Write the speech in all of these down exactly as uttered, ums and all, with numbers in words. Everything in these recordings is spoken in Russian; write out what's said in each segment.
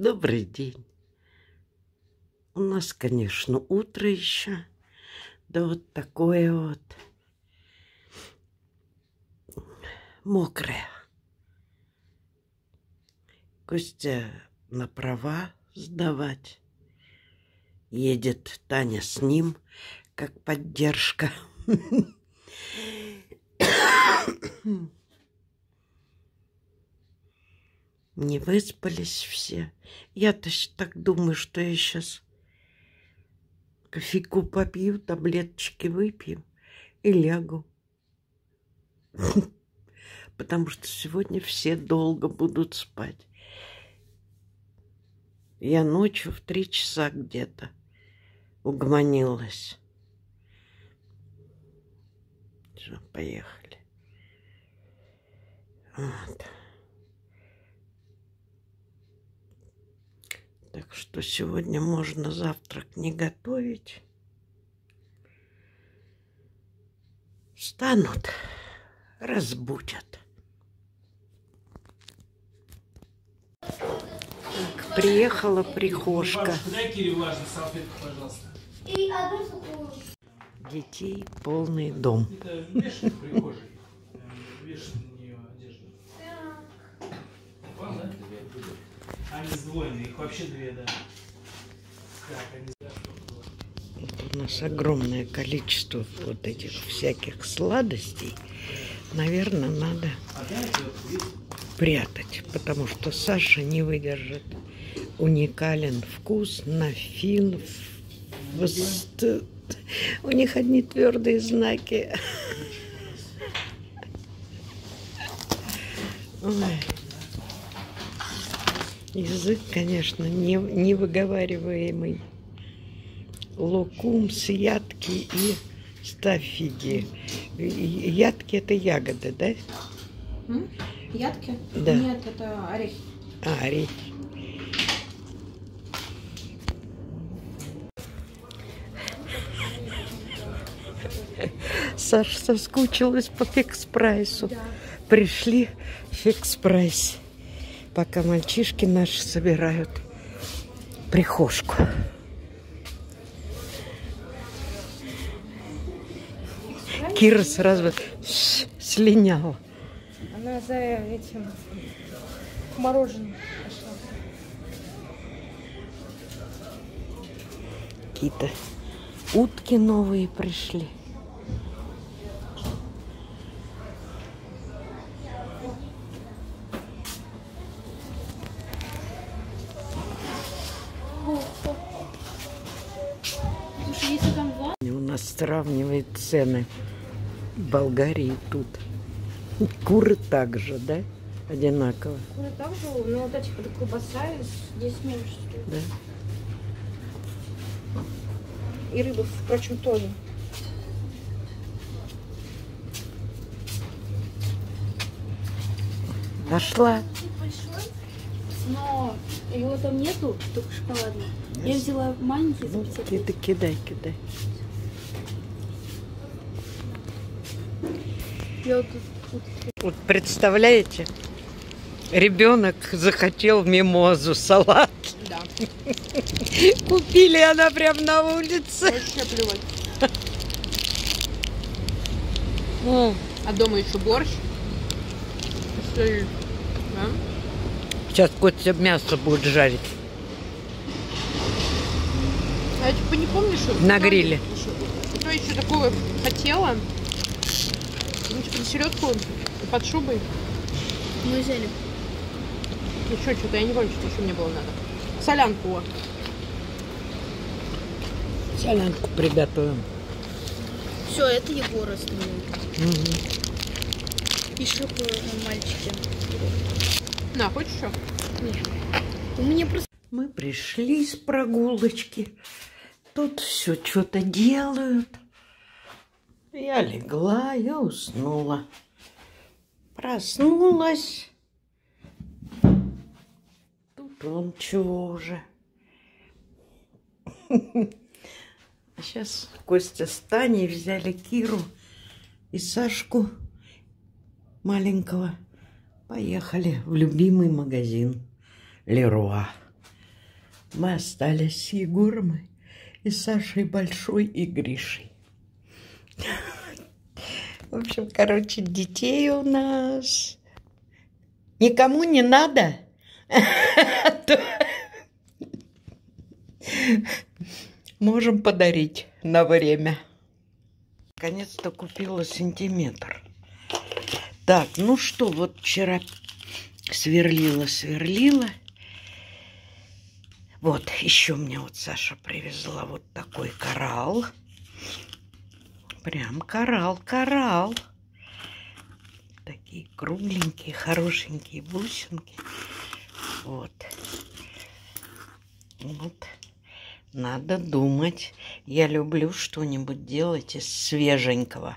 Добрый день. У нас, конечно, утро еще. Да вот такое вот мокрое. Костя на права сдавать. Едет Таня с ним, как поддержка. Не выспались все. Я-то так думаю, что я сейчас кофейку попью, таблеточки выпью и лягу. Потому что сегодня все долго будут спать. Я ночью в три часа где-то угомонилась. Все, поехали. Вот. Так что сегодня можно завтрак не готовить. Встанут, разбудят. Так, приехала прихожка. Дай Кире влажную салфетку, пожалуйста. И одну сухую. Детей полный дом. Это вешай в прихожей. Вешай на нее одежду. Вон, да? Они сдвоенные, их вообще две, да. Так, они Вот у нас огромное количество вот этих всяких сладостей. Наверное, надо прятать, потому что Саша не выдержит. Уникален вкус, нафин. У них одни твердые знаки. Ой. Язык, конечно, не, невыговариваемый. Лукум, ядки и стафиди. Ядки — это ягоды, да? М? Ядки? Да. Нет, это орехи. А, орехи. Саша соскучилась по фикс-прайсу. Да. Пришли в фикс-прайс, пока мальчишки наши собирают прихожку. Кира сразу слиняла. Она за этим мороженым пошла. Какие-то утки новые пришли. Слушай, если там два... У нас сравнивает цены в Болгарии тут. Куры также, да? Одинаково. Куры также, но вот эти вот колбаса здесь меньше стоит. Да. И рыба, впрочем, тоже. Нашла. Большой, но его там нету, только шоколадный. Я взяла маленький за Ну, пятьдесят. ты кидай, кидай. Я вот тут, тут. Вот представляете, ребенок захотел мимозу, салат. Да. Купили, она прям на улице. Вообще плевать. О, А дома еще борщ. Да? сейчас Костя мясо будет жарить А я типа не помню, что... на гриле. Что еще такого хотела? Ну, типа селедку под шубой. Мы взяли. Еще что-то, я не помню, что еще мне было надо. Солянку. Вот. Солянку приготовим. Все, это Егор остановил. Угу. Еще по мальчике. На, хочешь еще? Нет. У меня просто... Мы пришли с прогулочки. Тут все что-то делают. Я легла и уснула. Проснулась. Тут он чего уже. Сейчас Костя с Таней взяли Киру и Сашку маленького. Поехали в любимый магазин Леруа. Мы остались с Егором и Сашей Большой и Гришей. В общем, короче, детей у нас никому не надо. Можем подарить на время. Наконец-то купила сантиметр. Так, ну что, вот вчера сверлила, сверлила. Вот, еще мне вот Саша привезла вот такой коралл. Прям коралл, коралл. Такие кругленькие, хорошенькие бусинки. Вот. Вот. Надо думать. Я люблю что-нибудь делать из свеженького.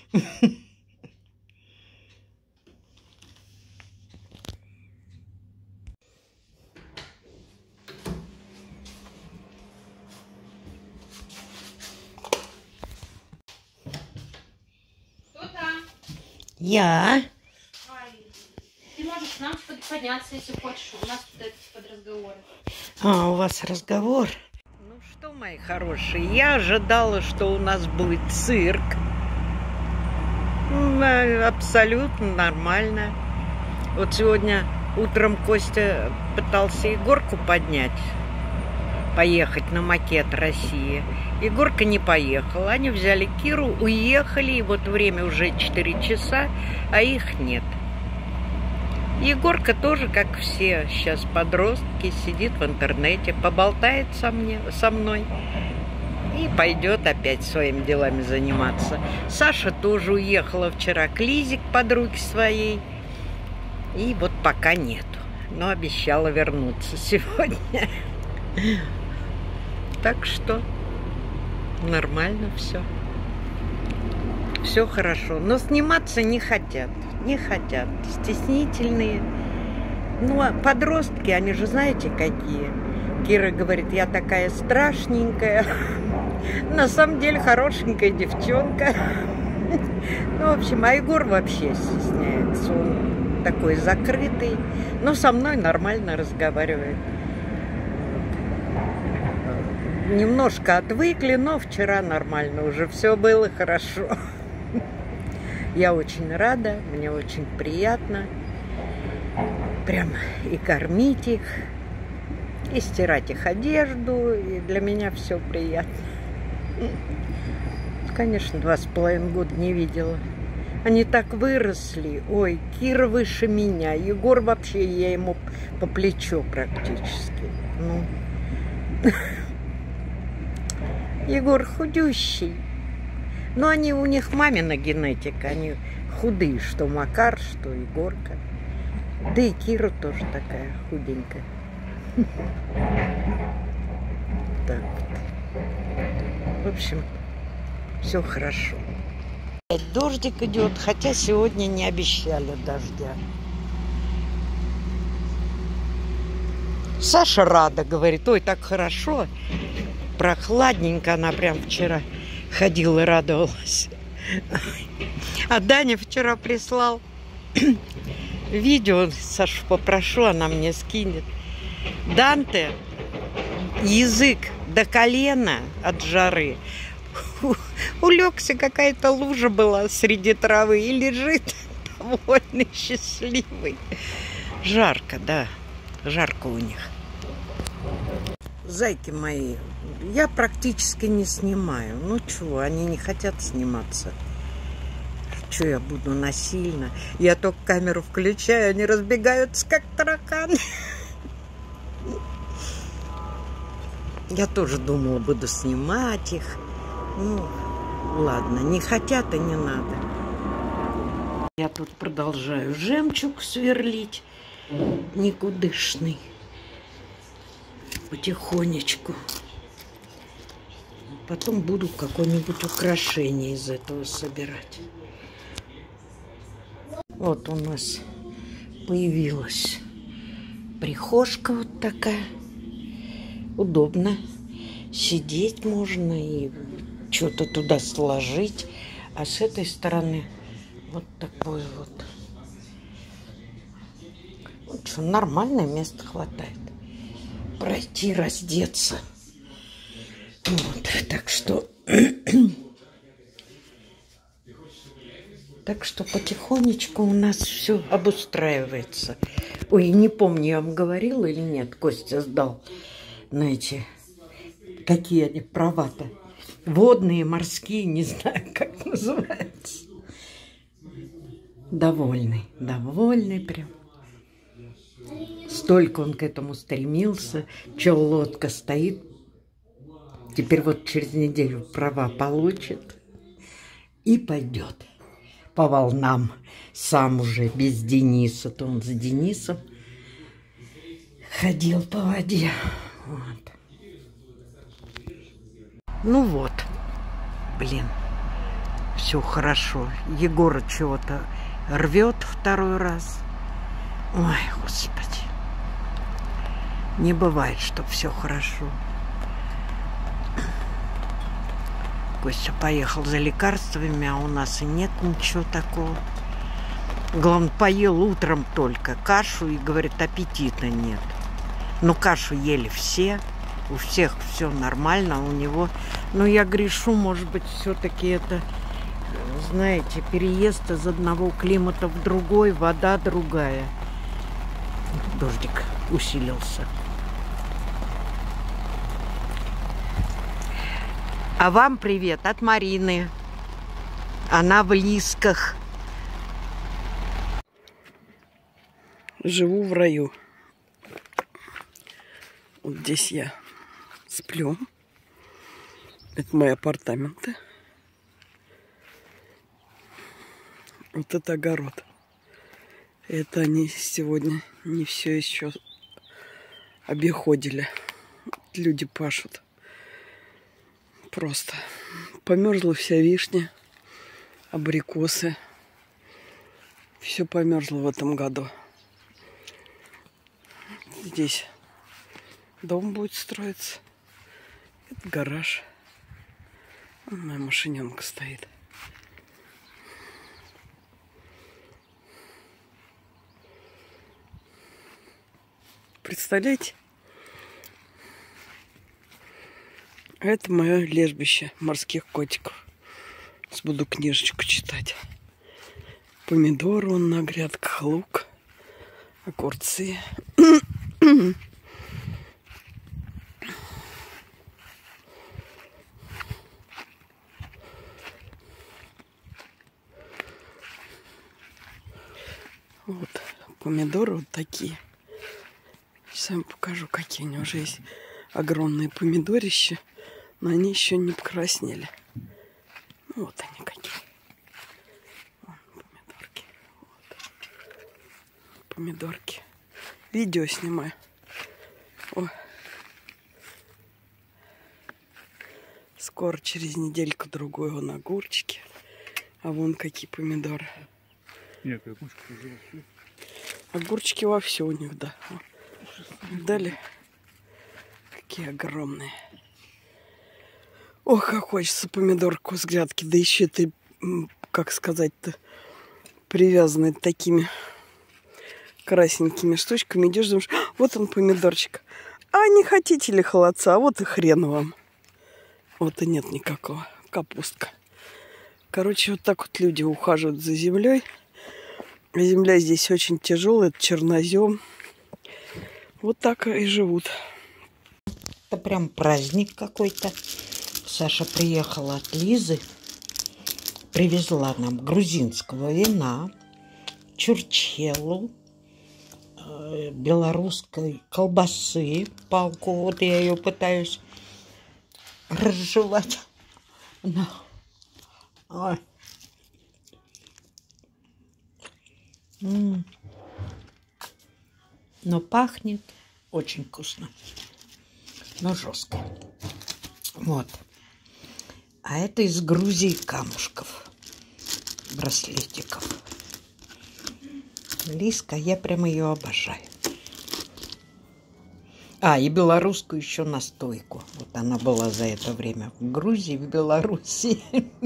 Я. Ты можешь к нам подняться, если хочешь. У нас тут это под разговоры. А, у вас разговор? Ну что, мои хорошие, я ожидала, что у нас будет цирк. Абсолютно нормально. Вот сегодня утром Костя пытался Егорку поднять, поехать на макет России. Егорка не поехал. Они взяли Киру, уехали, и вот время уже четыре часа, а их нет. Егорка тоже, как все сейчас подростки, сидит в интернете, поболтает со, мне, со мной и пойдет опять своими делами заниматься. Саша тоже уехала вчера к Лизе, к подруге своей, и вот пока нету, но обещала вернуться сегодня. Так что нормально все. Все хорошо. Но сниматься не хотят. Не хотят. Стеснительные. Ну, а подростки, они же знаете какие. Кира говорит, я такая страшненькая. На самом деле хорошенькая девчонка. Ну, в общем, а Егор вообще стесняется. Он такой закрытый. Но со мной нормально разговаривает. Немножко отвыкли, но вчера нормально уже все было хорошо. Я очень рада, мне очень приятно. Прям и кормить их, и стирать их одежду, и для меня все приятно. Конечно, два с половиной года не видела. Они так выросли. Ой, Кира выше меня. Егор вообще, я ему по плечу практически. Ну... Егор худющий. Но они, у них мамина генетика. Они худые, что Макар, что Егорка. Да и Кира тоже такая худенькая. Так вот. В общем, все хорошо. Дождик идет, хотя сегодня не обещали дождя. Саша рада, говорит, ой, так хорошо. Прохладненько, она прям вчера ходила и радовалась. А Даня вчера прислал видео, Сашу попрошу, она мне скинет. Данте, язык до колена от жары. Улегся, какая-то лужа была среди травы и лежит довольно счастливый. Жарко, да, жарко у них. Зайки мои, я практически не снимаю. Ну чего, они не хотят сниматься. Что я буду насильно? Я только камеру включаю, они разбегаются, как тараканы. Я тоже думала, буду снимать их. Ну, ладно, не хотят и не надо. Я тут продолжаю жемчуг сверлить. Никудышный. Потихонечку. Потом буду какое-нибудь украшение из этого собирать. Вот у нас появилась прихожка вот такая. Удобно. Сидеть можно и что-то туда сложить. А с этой стороны вот такое вот. Вот что, нормальное место хватает. пройти, раздеться. Вот, так что... Так что потихонечку у нас все обустраивается. Ой, не помню, я вам говорила или нет, Костя сдал на эти... Какие они права-то? Водные, морские, не знаю, как называется. Довольный, довольный прям. Столько он к этому стремился. Че, лодка стоит. Теперь вот через неделю права получит. И пойдет по волнам. Сам уже без Дениса. То он за Денисом ходил по воде. Вот. Ну вот. Блин. Все хорошо. Егора чего-то рвет второй раз. Ой, Господи. Не бывает, что все хорошо. Костя поехал за лекарствами, а у нас и нет ничего такого. Главное, поел утром только кашу и, говорит, аппетита нет. Но кашу ели все. У всех все нормально, а у него... Ну, я грешу, может быть, все-таки это... Знаете, переезд из одного климата в другой, вода другая. Дождик усилился. А вам привет от Марины. Она в Лисках. Живу в раю. Вот здесь я сплю. Это мои апартаменты. Вот это огород. Это они сегодня не все еще обиходили. Люди пашут. Просто померзла вся вишня, абрикосы. Все померзло в этом году. Здесь дом будет строиться. Это гараж. Вон моя машиненка стоит. Представляете? Это мое лежбище морских котиков. Сейчас буду книжечку читать. Помидоры вон на грядках, лук, огурцы. Вот помидоры вот такие. Сейчас я вам покажу, какие они уже есть. Огромные помидорища, но они еще не покраснели. Ну, вот они какие. Вон, помидорки. Вот. Помидорки. Видео снимаю. О. Скоро, через недельку-другую, вон огурчики. А вон какие помидоры. Нет, огурчики уже вовсю. Огурчики вовсю у них, да. Дали. Какие огромные. Ох, как хочется помидорку с грядки. Да еще ты, как сказать-то, привязанный такими красненькими штучками. Идешь, думаешь, вот он помидорчик. А не хотите ли холодца? А вот и хрен вам. Вот и нет никакого. Капустка. Короче, вот так вот люди ухаживают за землей. Земля здесь очень тяжелая, это чернозем. Вот так и живут. Это прям праздник какой-то. Саша приехала от Лизы, привезла нам грузинского вина, чурчхелу, э, белорусской колбасы, палку. Вот я ее пытаюсь разжевать. Но... Ой. М-м. Но пахнет очень вкусно, но жестко. Вот. А это из Грузии камушков, браслетиков. Лиска, я прям ее обожаю. А, и белорусскую еще настойку. Вот она была за это время в Грузии, в Белоруссии.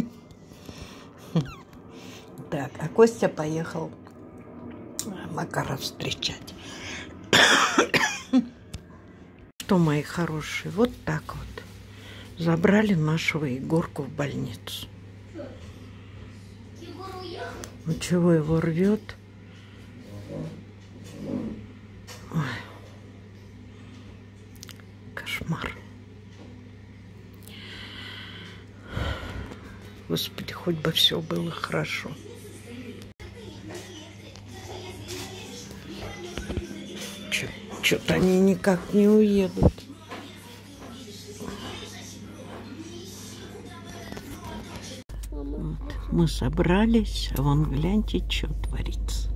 Так, а Костя поехал Макара встречать. что, мои хорошие, вот так вот забрали нашего Егорку в больницу. Ну чего его рвет? Ой. Кошмар. Господи, хоть бы все было хорошо. Что-то они никак не уедут. Вот. Мы собрались, а вон гляньте, что творится.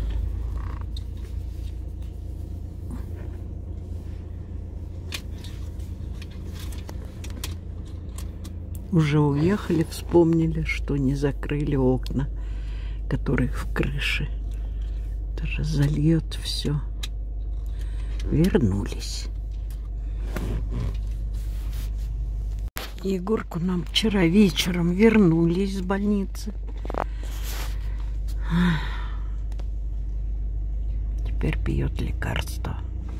Уже уехали, вспомнили, что не закрыли окна, которые в крыше. Это же зальет все. Вернулись. Егорку нам вчера вечером вернули из больницы. Теперь пьет лекарство.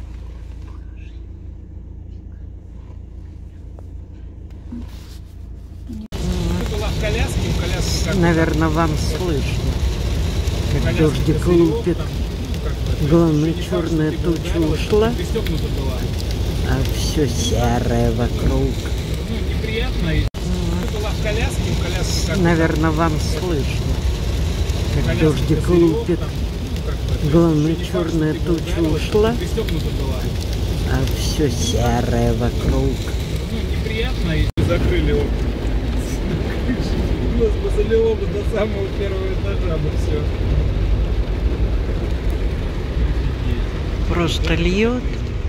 Была в коляске, в коляске. Наверное, вам слышно, как дождик лупит. Главное, черная туча ушла, а все серое вокруг. Ну, неприятно. Была в коляске, в коляске. Наверное, вам слышно, как дождик лупит. Главное, черная туча ушла, а все серое вокруг. Ну, неприятно. И закрыли его. Нас бы залило бы до самого первого этажа бы все. Просто льет.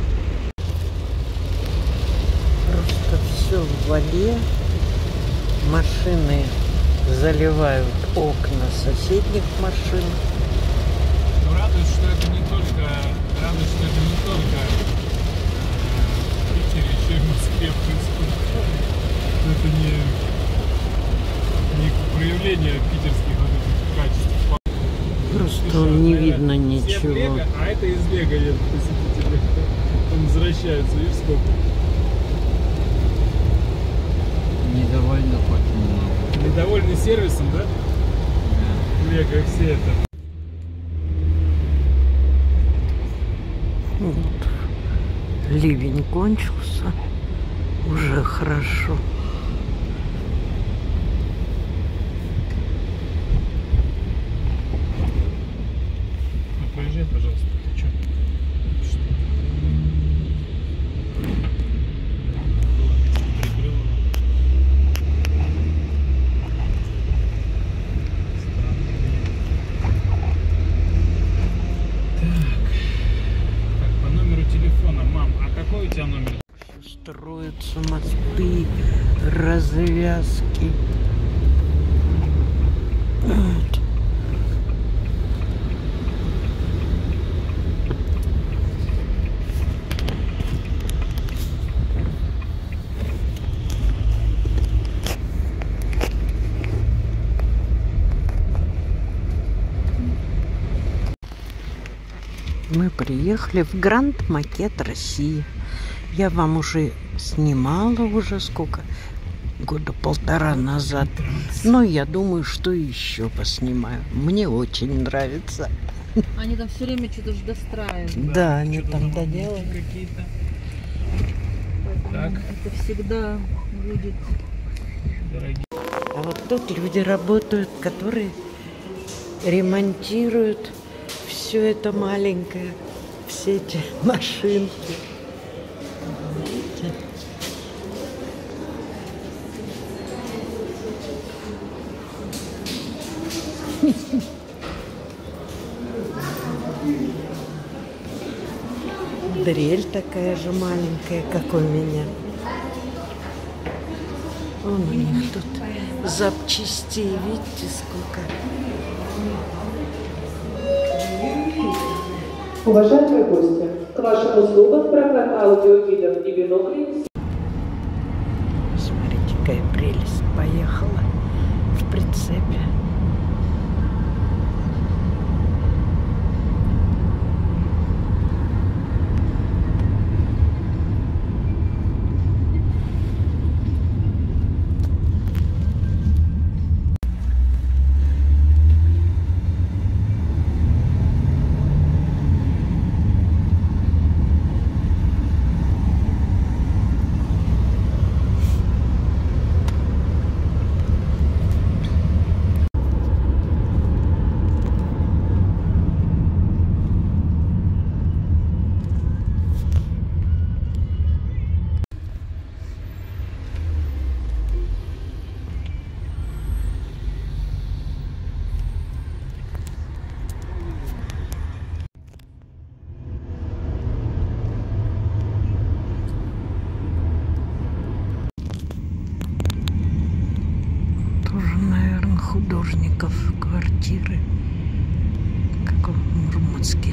Просто все в воде. Машины заливают окна соседних машин. Но радует, что это не только, радует, что это не только э, в Питере, еще и в Москве происходит. Это не, не проявление питерских вот этих качеств. Просто не видно ничего. Лего, а это из Лего едут посетители. Там возвращаются, видишь, сколько. Недовольны хоть немного. Недовольны сервисом, да? Да. Лего, все это. Вот. Ливень кончился. Уже хорошо. Поезжай, пожалуйста, ты чё? Что? Прикрыл его. Так. Так, по номеру телефона, мам, а какой у тебя номер? Строятся мосты, развязки. Вот. Мы приехали в Гранд Макет России. Я вам уже снимала уже сколько? Года полтора назад. Но я думаю, что еще поснимаю. Мне очень нравится. Они там все время что-то же достраивают. Да, они там доделали. Какие-то. Поэтому Так. это всегда будет. Дорогие. А вот тут люди работают, которые ремонтируют все это маленькое, все эти машинки. Видите? Дрель такая же маленькая, как у меня. Вон у них тут запчастей, видите, сколько. Уважаемые гости, к вашим услугам программа аудиогидов и биноклей. Смотрите, какая прелесть. Поехала в прицепе. художников квартиры, как в Мурманске.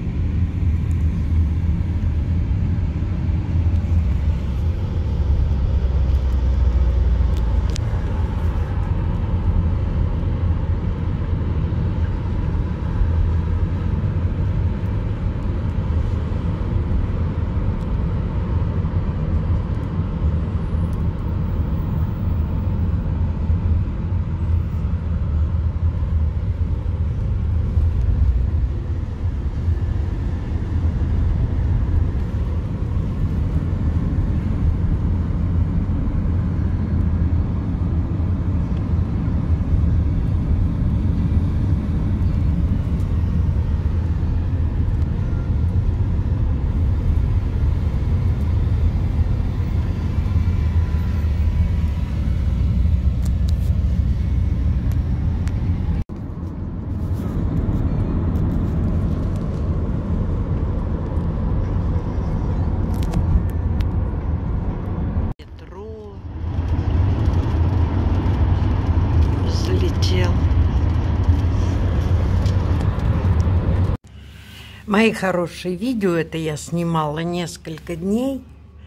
Мои хорошие, видео это я снимала несколько дней.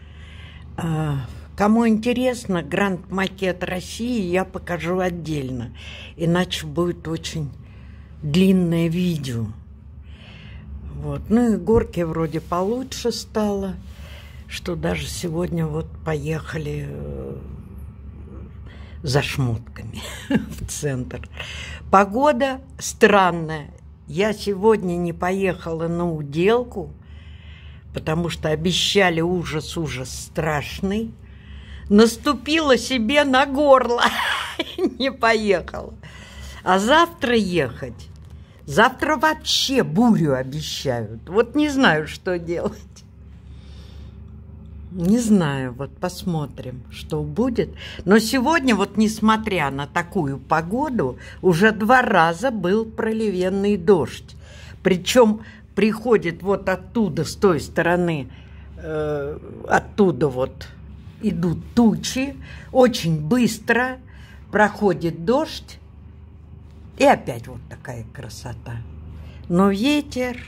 Кому интересно, Гранд-макет России я покажу отдельно, иначе будет очень длинное видео. Вот. Ну и горки вроде получше стало, что даже сегодня вот поехали за шмотками в центр. Погода странная. Я сегодня не поехала на Уделку, потому что обещали ужас-ужас страшный. Наступила себе на горло, не поехала. А завтра ехать. Завтра вообще бурю обещают. Вот не знаю, что делать. Не знаю, вот посмотрим, что будет. Но сегодня, вот несмотря на такую погоду, уже два раза был проливенный дождь. Причем приходит вот оттуда, с той стороны, э, оттуда вот идут тучи, очень быстро проходит дождь, и опять вот такая красота. Но ветер...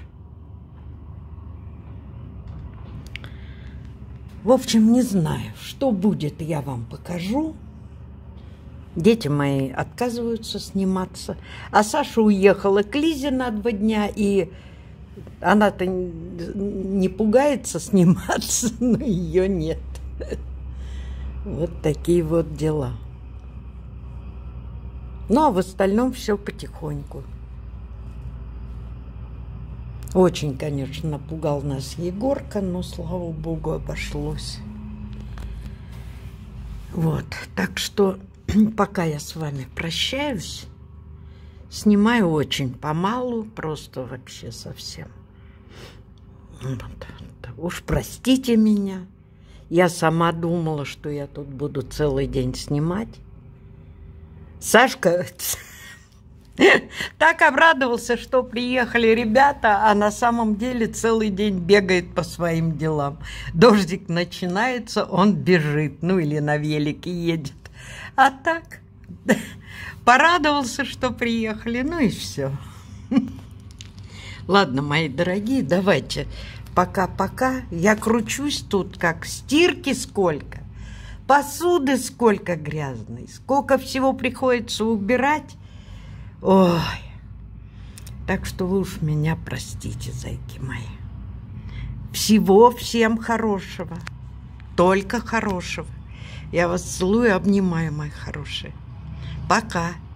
В общем, не знаю, что будет, я вам покажу. Дети мои отказываются сниматься. А Саша уехала к Лизе на два дня, и она-то не пугается сниматься, но ее нет. Вот такие вот дела. Ну, а в остальном все потихоньку. Очень, конечно, напугал нас Егорка, но, слава богу, обошлось. Вот, так что пока я с вами прощаюсь, снимаю очень помалу, просто вообще совсем. Вот. Уж простите меня, я сама думала, что я тут буду целый день снимать. Сашка... Так обрадовался, что приехали ребята, а на самом деле целый день бегает по своим делам. Дождик начинается, он бежит, ну или на велике едет. А так, порадовался, что приехали, ну и все. Ладно, мои дорогие, давайте пока-пока. Я кручусь тут, как стирки сколько, посуды сколько грязной, сколько всего приходится убирать. Ой, так что вы уж меня простите, зайки мои. Всего всем хорошего, только хорошего. Я вас целую, обнимаю, мои хорошие. Пока.